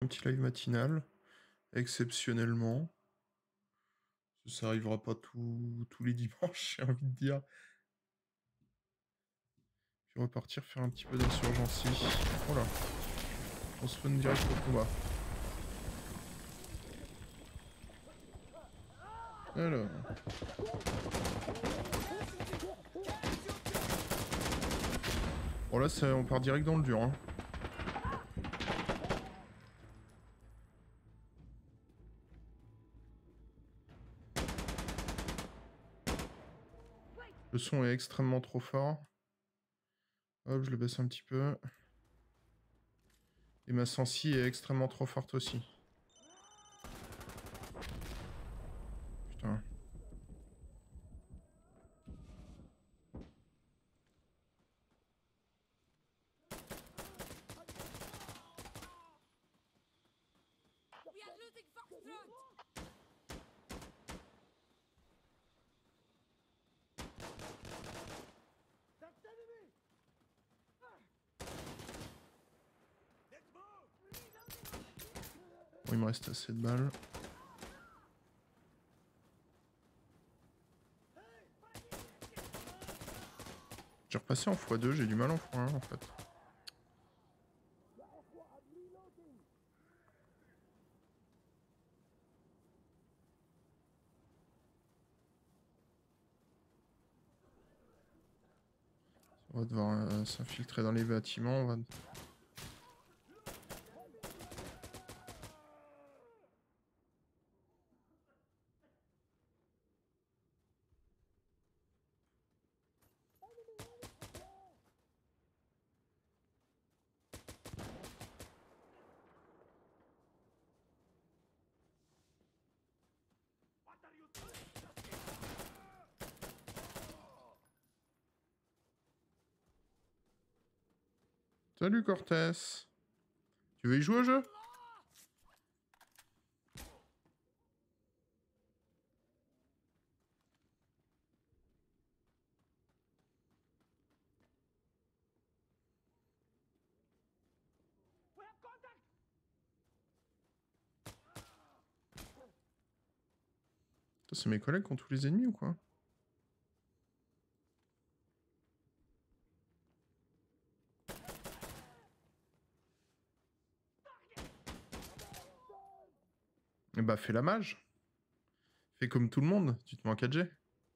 petit live matinal, exceptionnellement. Ça arrivera pas tous les dimanches, j'ai envie de dire. Puis repartir faire un petit peu d'insurgencie. Voilà. On se spawn direct au combat. Alors. Bon là, on part direct dans le dur. Hein. Le son est extrêmement trop fort. Hop, je le baisse un petit peu. Et ma sensi est extrêmement trop forte aussi. Putain. Bon, il me reste assez de balles. J'ai repassé en x2, j'ai du mal en x1 en fait. On va devoir s'infiltrer dans les bâtiments. On va... Salut Cortés. Tu veux y jouer au jeu? C'est mes collègues qui ont tous les ennemis ou quoi? Eh bah fais la mage. Fais comme tout le monde, tu te mets en 4G.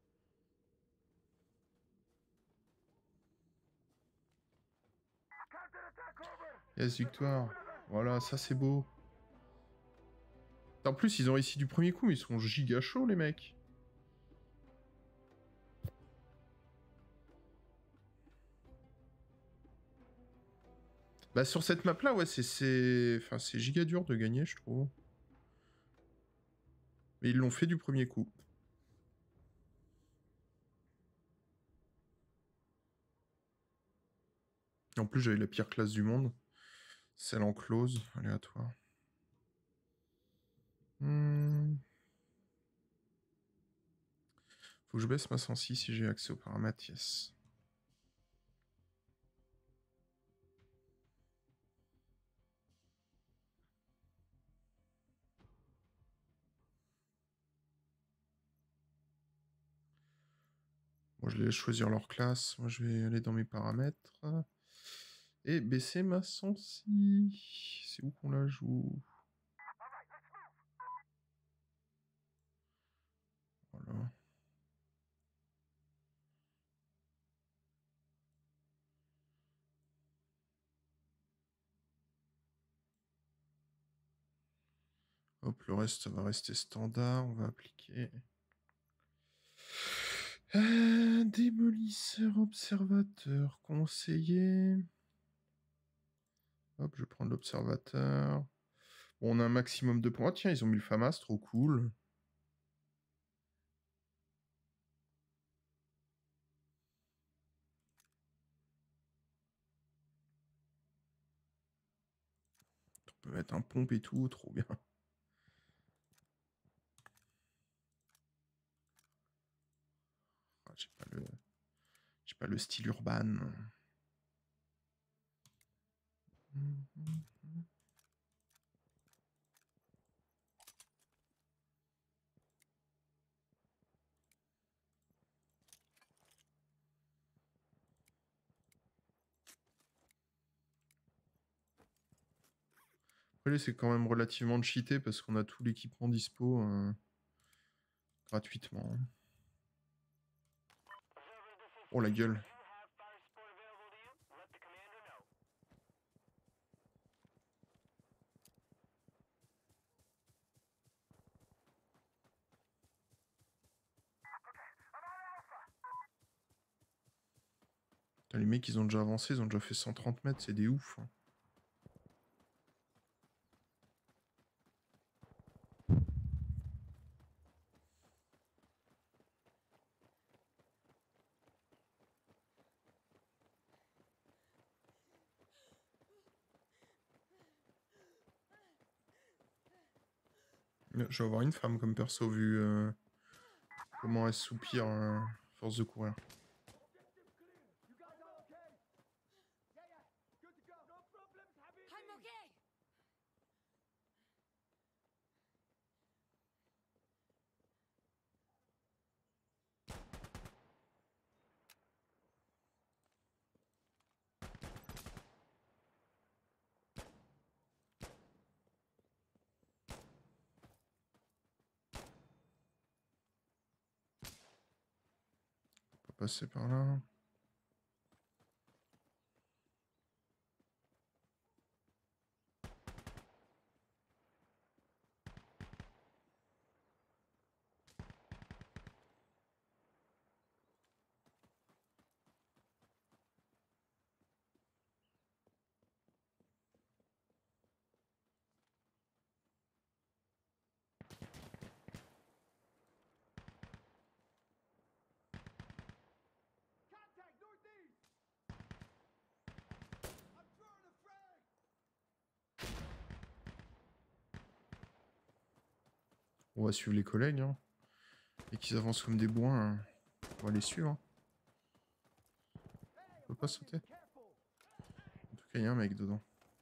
Yes, victoire. Voilà, ça c'est beau. En plus, ils ont réussi du premier coup, ils sont giga chauds les mecs. Bah sur cette map là, ouais, enfin, c'est giga dur de gagner, je trouve. Mais ils l'ont fait du premier coup. Et en plus, j'avais la pire classe du monde. Celle en close, aléatoire. Faut que je baisse ma sensi si j'ai accès aux paramètres, yes. Moi, je les laisse choisir leur classe. Moi, je vais aller dans mes paramètres. Et baisser ma sensi. C'est où qu'on la joue? Voilà. Hop, le reste, ça va rester standard. On va appliquer... démolisseur, observateur, conseiller. Hop, je vais prendre l'observateur. Bon, on a un maximum de points. Ah, tiens, ils ont mis le FAMAS, trop cool. On peut mettre un pompe et tout, trop bien. Ah, j'ai pas le style urbain. Après, c'est quand même relativement cheaté parce qu'on a tout l'équipement dispo gratuitement. Oh la gueule. Putain, les mecs, ils ont déjà avancé, ils ont déjà fait 130 mètres, c'est des oufs. Hein. Je vais avoir une femme comme perso vu comment elle soupire à force de courir. On peut passer par là. On va suivre les collègues. Hein. Et qu'ils avancent comme des boins, hein. On va les suivre. Hein. On peut pas sauter. En tout cas, il y a un mec dedans.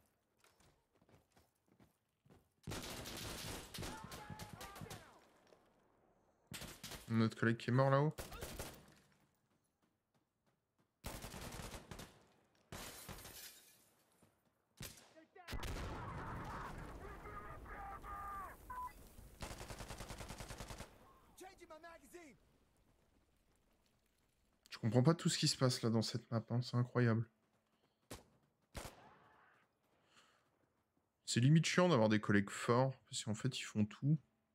Notre collègue qui est mort là-haut. Je comprends pas tout ce qui se passe là dans cette map, hein. C'est incroyable. C'est limite chiant d'avoir des collègues forts, parce qu'en fait ils font tout.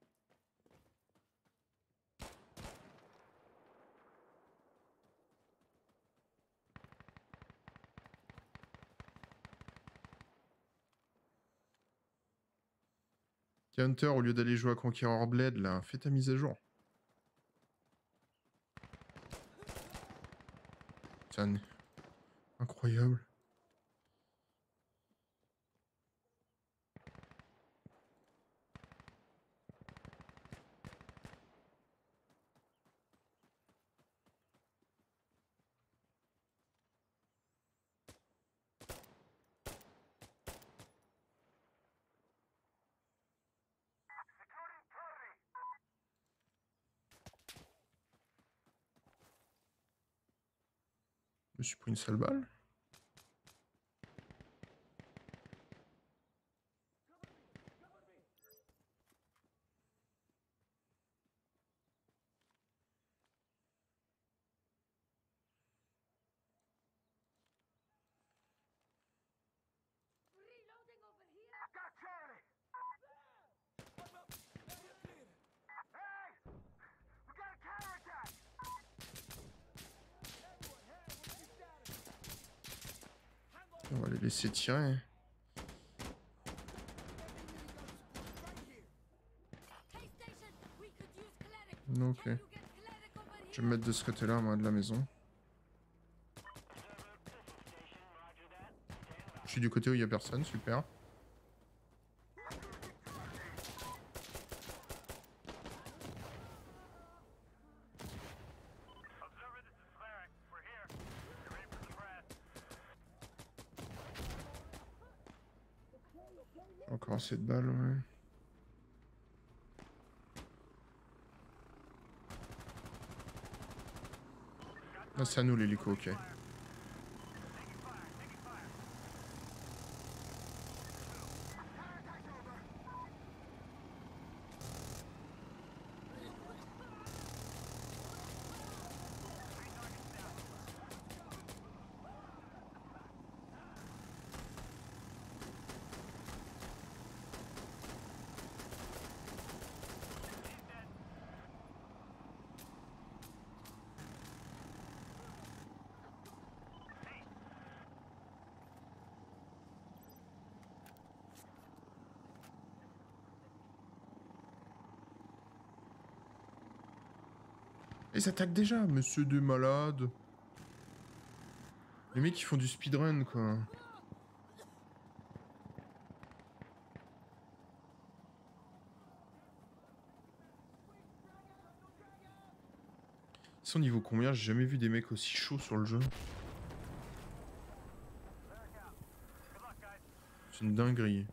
Tiens Hunter, au lieu d'aller jouer à Conqueror Blade, là, fais ta mise à jour. Tiens, incroyable. Je me suis pris une sale balle. On va les laisser tirer. Ok. Je vais me mettre de ce côté-là, moi, de la maison. Je suis du côté où il n'y a personne, super. J'ai encore assez de balles, ouais. Ah, c'est à nous l'hélico, ok. Ils attaquent déjà, monsieur de malade. Les mecs qui font du speedrun, quoi. Ils sont niveau combien? J'ai jamais vu des mecs aussi chauds sur le jeu. C'est une dinguerie.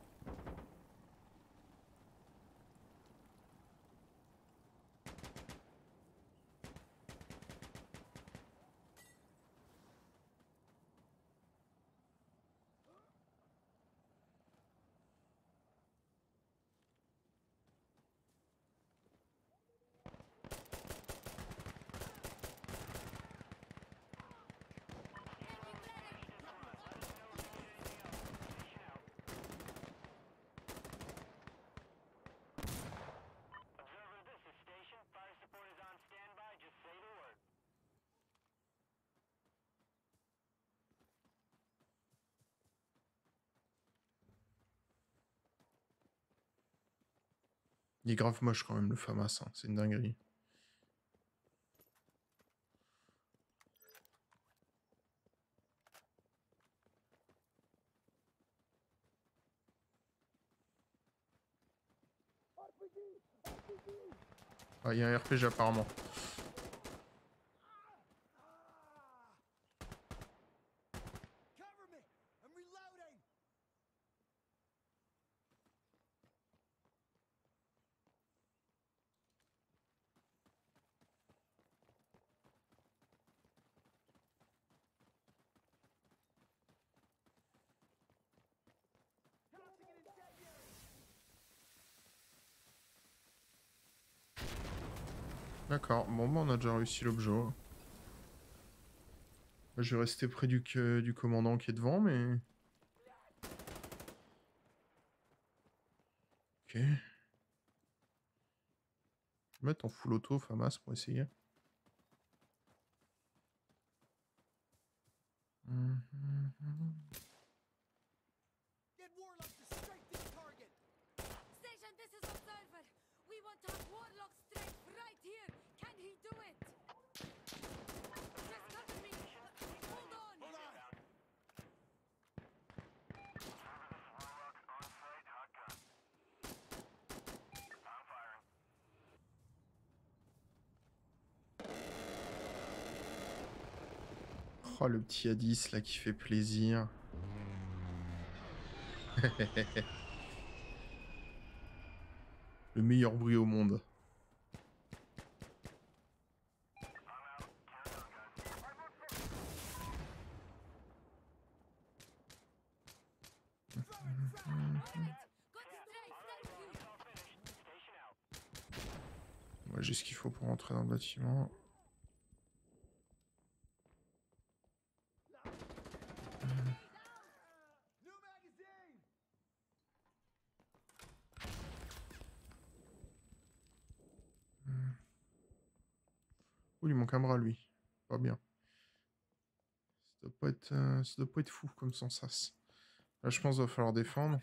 Il est grave moche quand même le FAMAS, hein. C'est une dinguerie. Ah, il y a un RPG apparemment. D'accord, bon bah on a déjà réussi l'objet. Je vais rester près du commandant qui est devant, mais... Ok. Je vais mettre en full auto FAMAS pour essayer. Oh, le petit Hadis là qui fait plaisir. Le meilleur bruit au monde. Ouais, j'ai ce qu'il faut pour rentrer dans le bâtiment. Oh, il manque un bras, lui. Pas bien. Ça doit pas être fou comme sensas. Là, je pense qu'il va falloir défendre.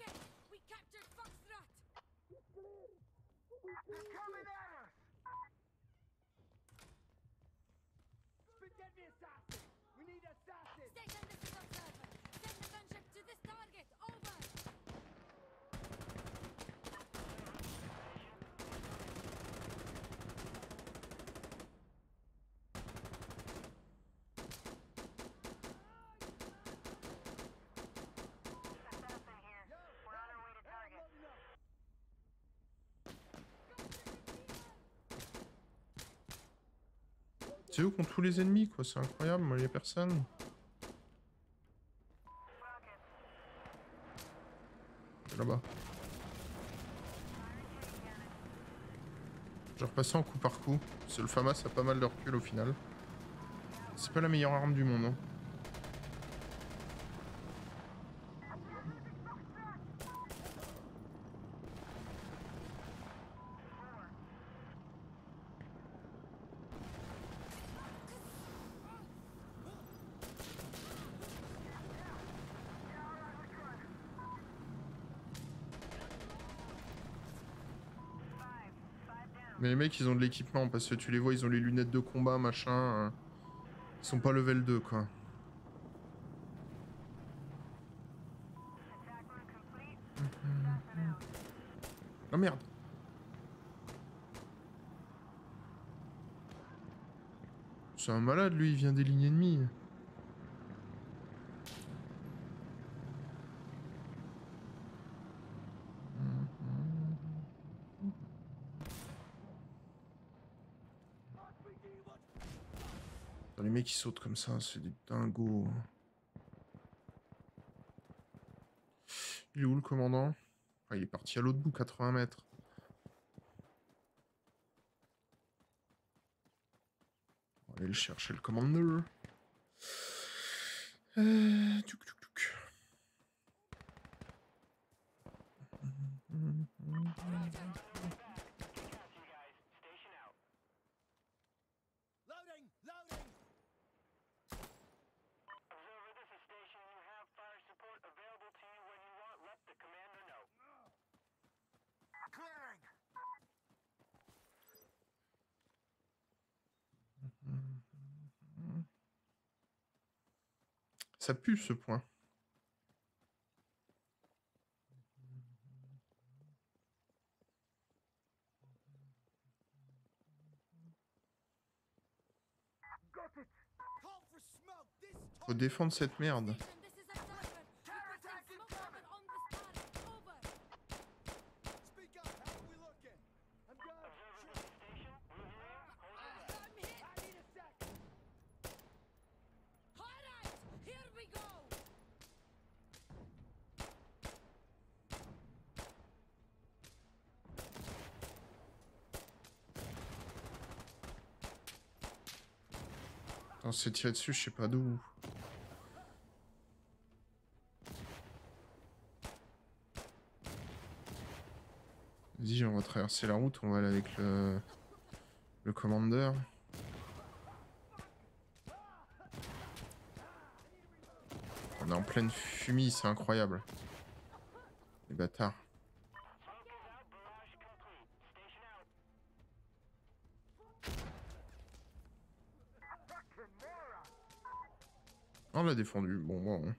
C'est eux contre tous les ennemis, quoi. C'est incroyable, moi, il y a personne. Là-bas. Je vais repasser en coup par coup. Parce que le FAMAS a pas mal de recul au final. C'est pas la meilleure arme du monde, hein. Mais les mecs, ils ont de l'équipement, parce que tu les vois, ils ont les lunettes de combat, machin. Ils sont pas level 2, quoi. Oh merde! C'est un malade, lui, il vient des lignes ennemies. Les mecs qui sautent comme ça, c'est des dingos. Il est où le commandant? Ah, il est parti à l'autre bout, 80 mètres. On va aller le chercher, le commandeur. Tuc, tuc, tuc. Ça pue ce point. Faut défendre cette merde. On s'est tiré dessus, je sais pas d'où. Vas-y, on va traverser la route, on va aller avec le commandeur. On est en pleine fumée, c'est incroyable. Les bâtards. On l'a défendu. Bon.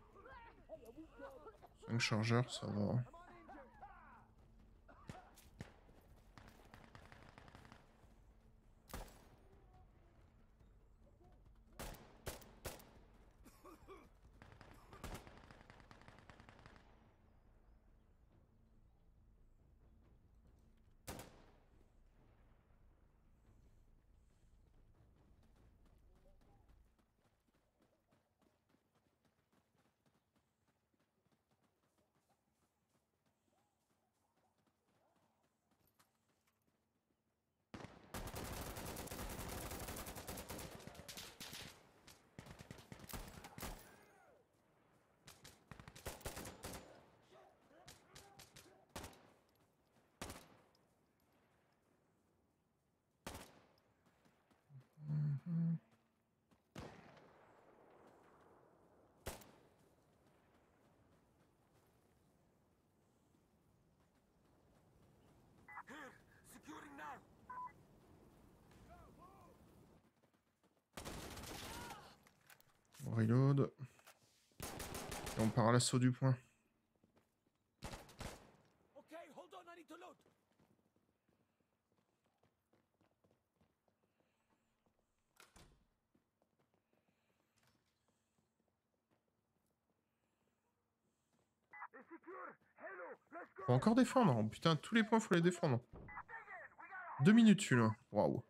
5 chargeurs, ça va. On reload. Et on part à l'assaut du point. Faut encore défendre. Oh, putain, tous les points, faut les défendre. 2 minutes celui-là. Waouh.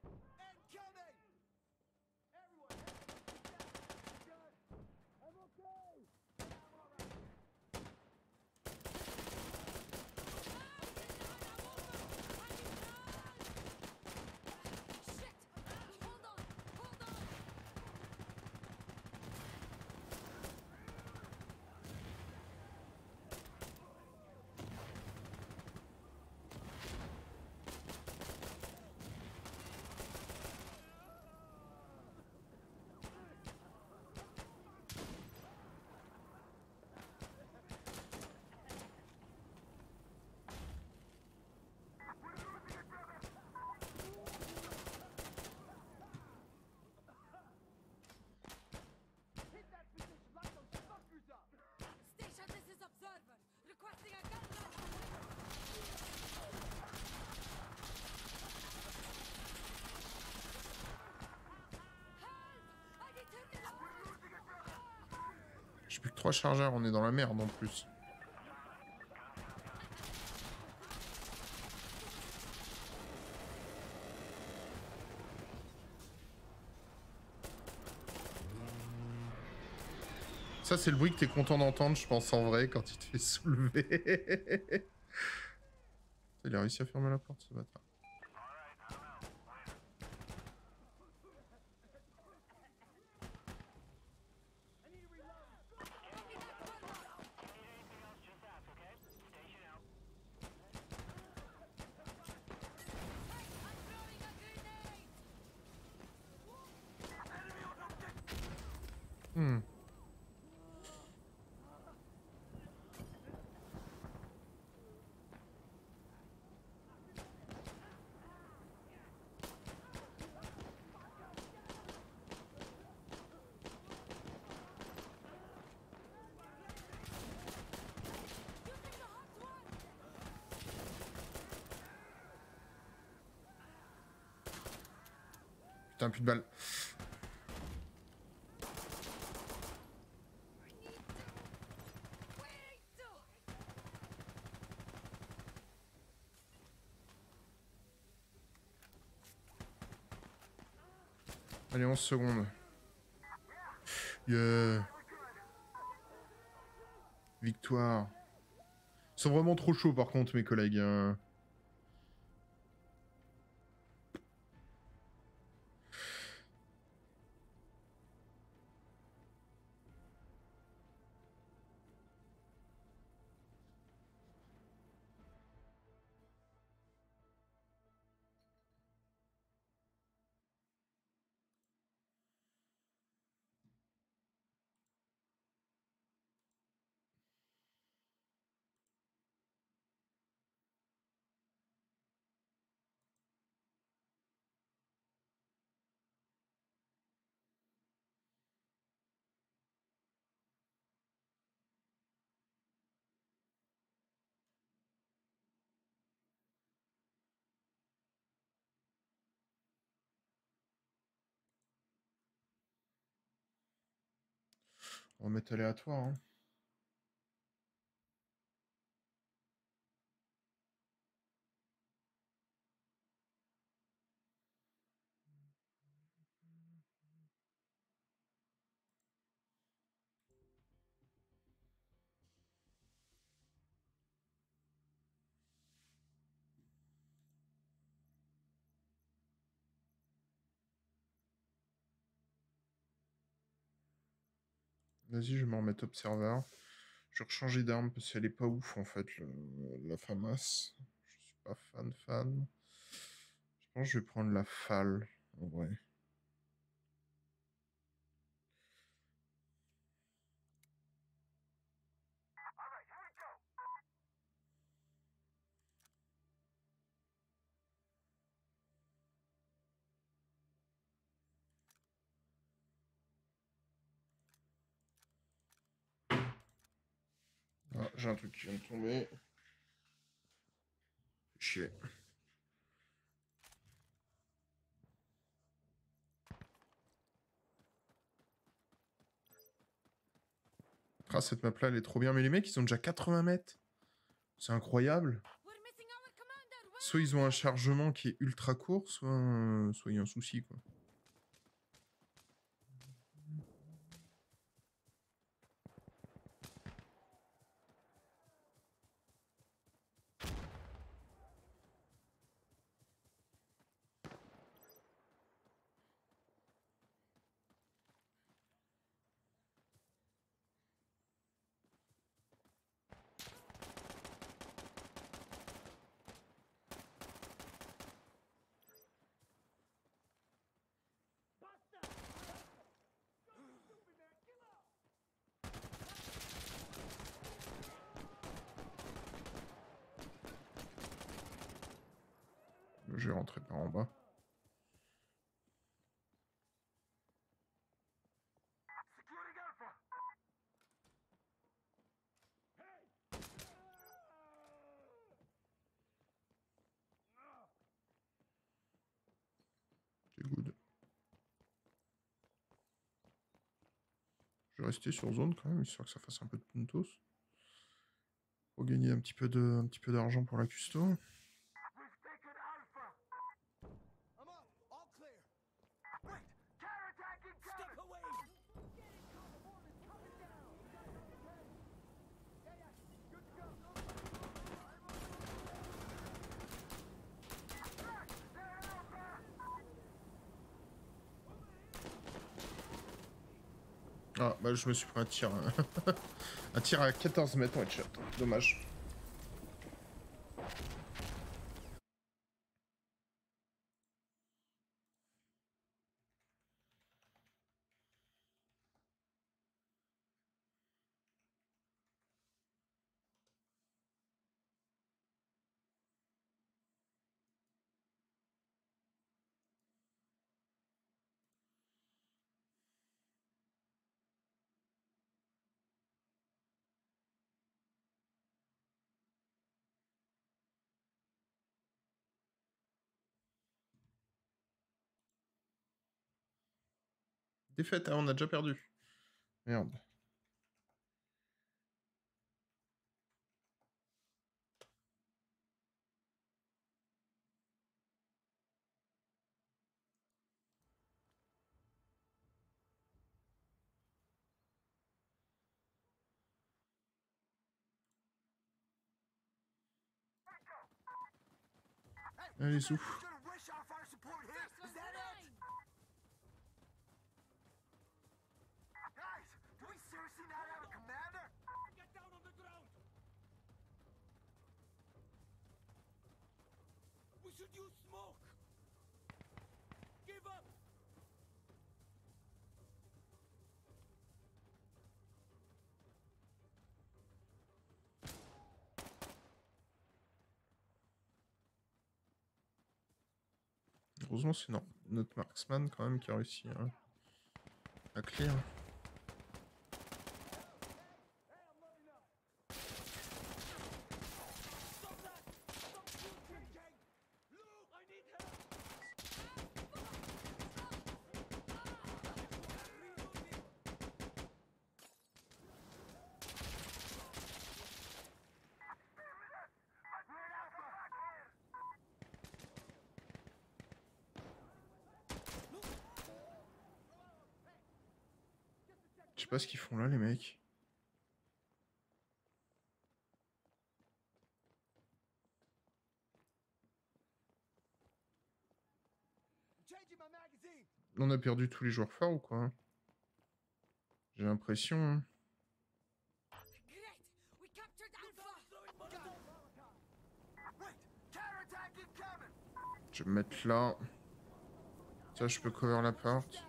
J'ai plus que 3 chargeurs, on est dans la merde en plus. Ça, c'est le bruit que t'es content d'entendre, je pense, en vrai, quand il te fait soulever. Il a réussi à fermer la porte, ce bâtard. Hmm. Putain, plus de balles. Allez, 11 secondes. Yeah. Victoire. Ils sont vraiment trop chauds, par contre, mes collègues. On va mettre aléatoire, hein. Vas-y, je vais m'en remettre observeur. Je vais rechanger d'arme parce qu'elle est pas ouf en fait, la FAMAS. Je suis pas fan. Je pense que je vais prendre la FAL en vrai. Ah, j'ai un truc qui vient de tomber. Chier. Ah, cette map là, elle est trop bien. Mais les mecs, ils ont déjà 80 mètres. C'est incroyable. Soit ils ont un chargement qui est ultra court, soit il y a un souci, quoi. Je vais rentrer par en bas. C'est good. Je vais rester sur zone quand même, histoire que ça fasse un peu de puntos. Pour gagner un petit peu d'argent pour la custo. Ah bah je me suis pris un tir. Un tir à 14 mètres en headshot. Dommage. Défaite, on a déjà perdu. Merde. Allez, où? Heureusement, c'est notre marksman quand même qui a réussi à clear. Je sais pas ce qu'ils font là, les mecs. On a perdu tous les joueurs forts ou quoi? J'ai l'impression. Hein. Je vais me mettre là. Ça, je peux cover la porte.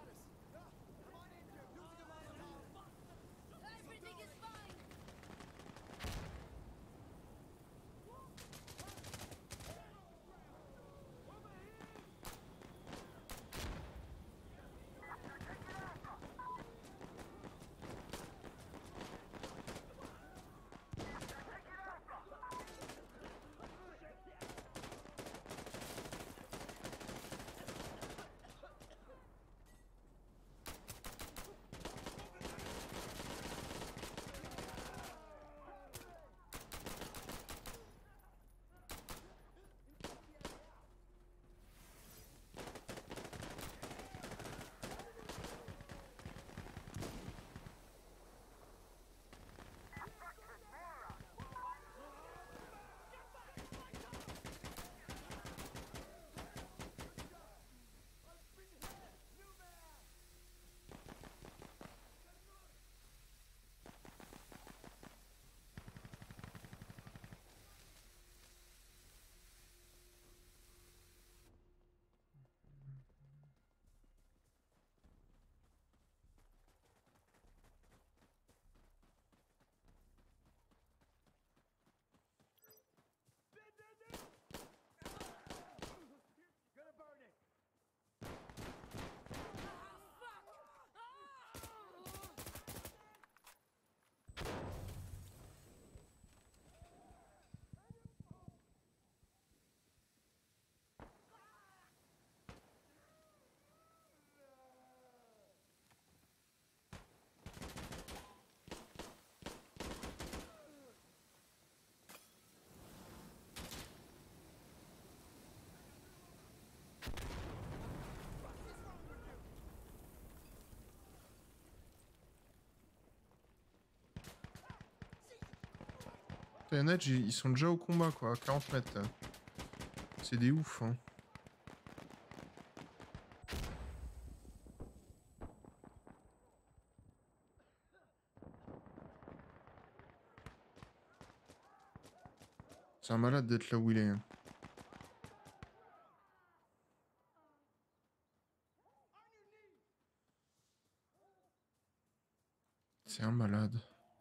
Putain, y en a, ils sont déjà au combat, quoi, à 40 mètres. C'est des oufs, hein. C'est un malade d'être là où il est. Hein. C'est un malade.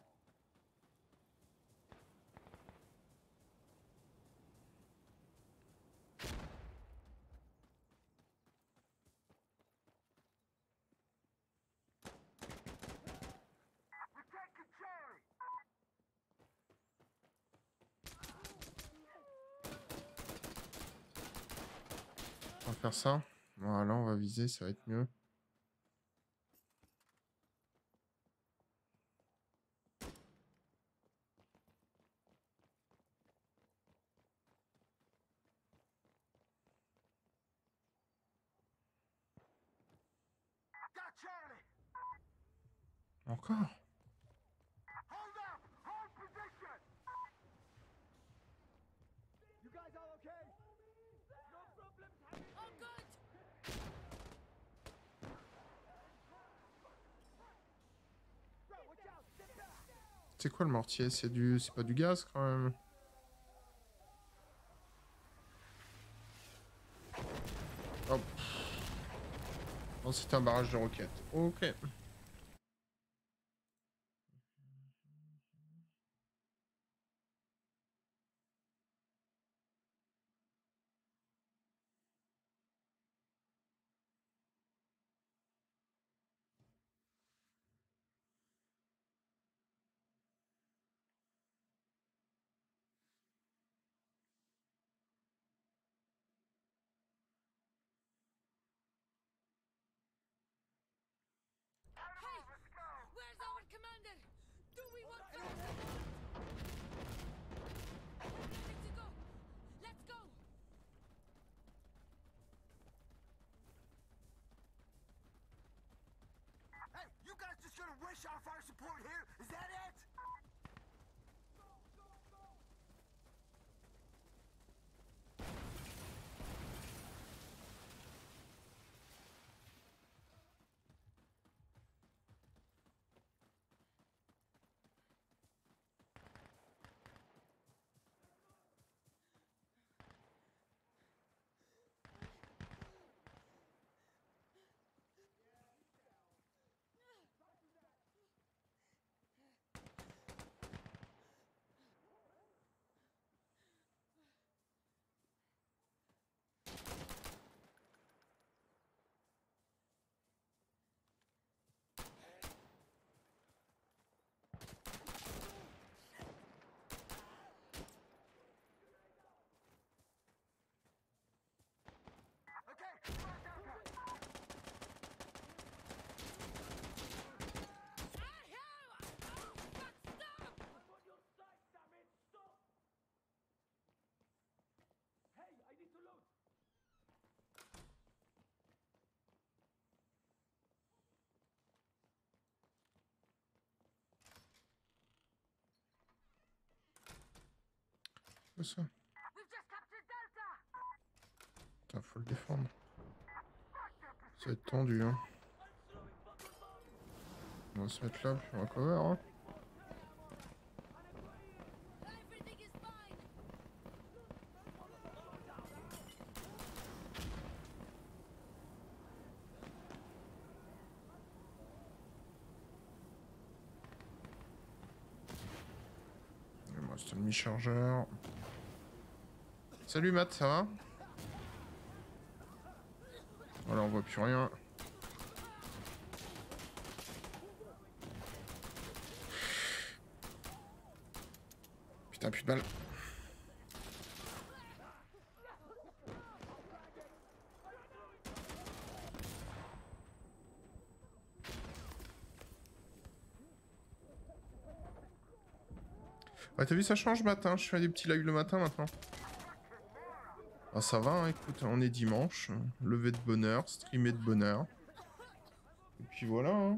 On va faire ça. Voilà, on va viser, ça va être mieux. Encore? C'est quoi le mortier? C'est pas du gaz quand même. Hop. Non, c'est un barrage de roquettes. Ok. C'est ça. Putain, faut le défendre. Ça va être tendu, hein. On va se mettre là, puis on va cover, hein. Et moi, c'est un demi-chargeur. Salut Matt, ça va? Voilà, on voit plus rien. Putain, plus de balles. Ouais, t'as vu, ça change matin. Je fais des petits lives le matin maintenant. Ah, ça va, hein, écoute, on est dimanche. Levé de bonheur, streamé de bonheur. Et puis voilà, hein.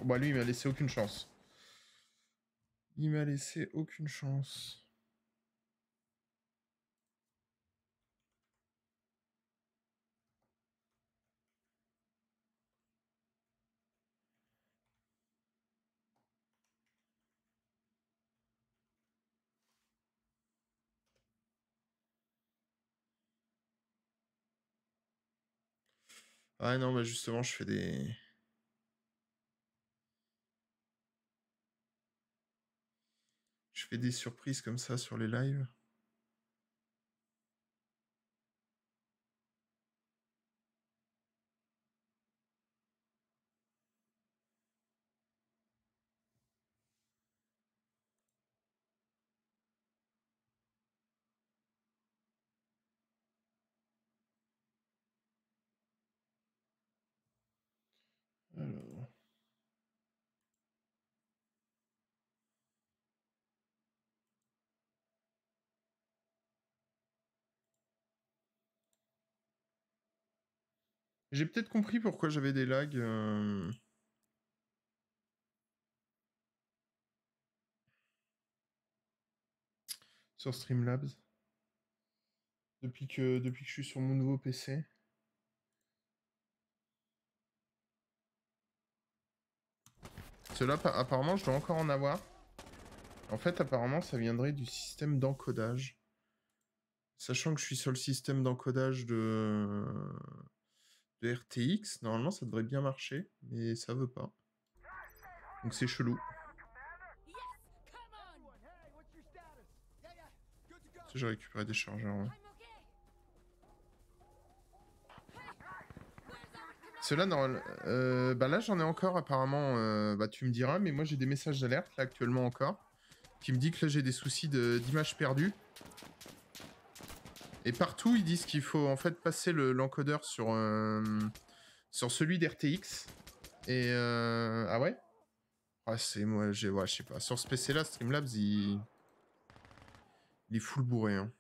Bon, lui, il m'a laissé aucune chance. Il m'a laissé aucune chance. Ah non, bah justement, je fais des... Je fais des surprises comme ça sur les lives. Alors... J'ai peut-être compris pourquoi j'avais des lags. Sur Streamlabs. Depuis que je suis sur mon nouveau PC. Cela, apparemment, je dois encore en avoir. En fait, apparemment, ça viendrait du système d'encodage. Sachant que je suis sur le système d'encodage de RTX, normalement, ça devrait bien marcher, mais ça veut pas. Donc c'est chelou. J'ai récupéré des chargeurs. Ouais. Cela, bah là, j'en ai encore apparemment. Bah, tu me diras, mais moi, j'ai des messages d'alerte là actuellement encore qui me dit que là, j'ai des soucis d'image perdue. Et partout, ils disent qu'il faut en fait passer l'encodeur sur celui d'RTX. Et ah ouais. Ah, c'est moi, je sais pas. Sur ce PC là, Streamlabs, il est full bourré. Hein.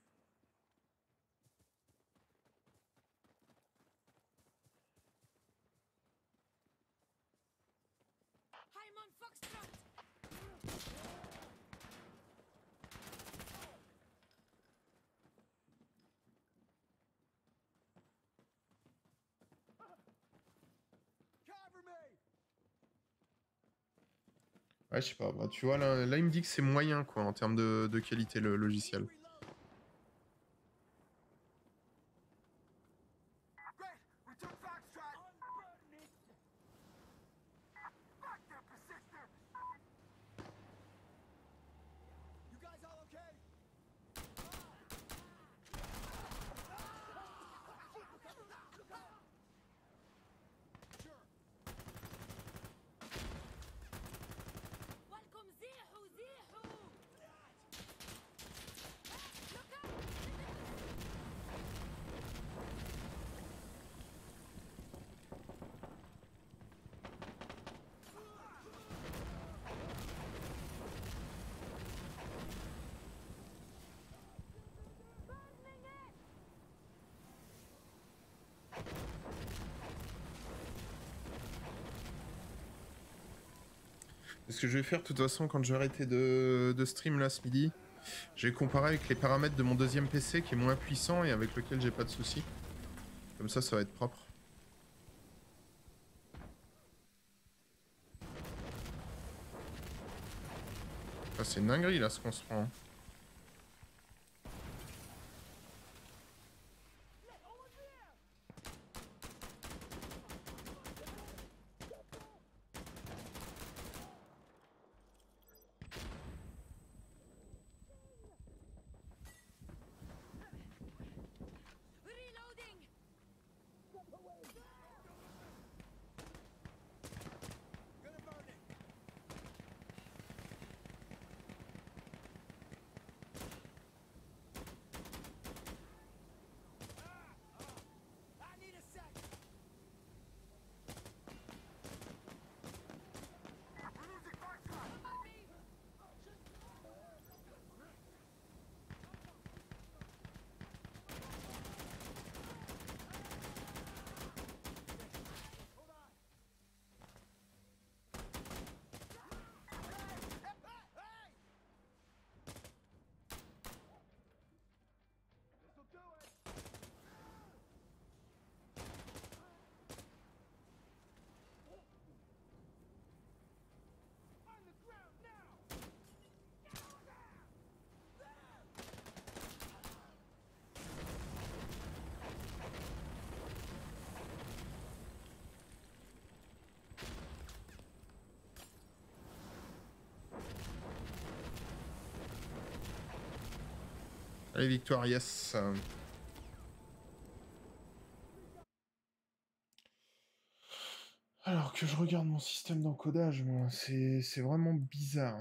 Ouais, je sais pas. Bah, tu vois, là, il me dit que c'est moyen, quoi, en termes de qualité, le logiciel. Ce que je vais faire, de toute façon, quand je vais arrêter de stream là ce midi, je vais comparer avec les paramètres de mon deuxième PC qui est moins puissant et avec lequel j'ai pas de soucis. Comme ça va être propre. Ah, c'est une dinguerie là ce qu'on se prend. Hein. Allez, victoire, yes. Alors que je regarde mon système d'encodage, moi, c'est vraiment bizarre.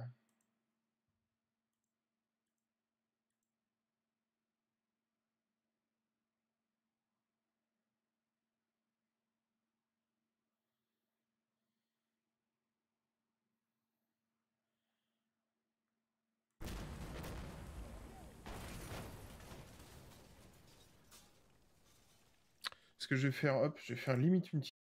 Ce que je vais faire, hop, je vais faire limite une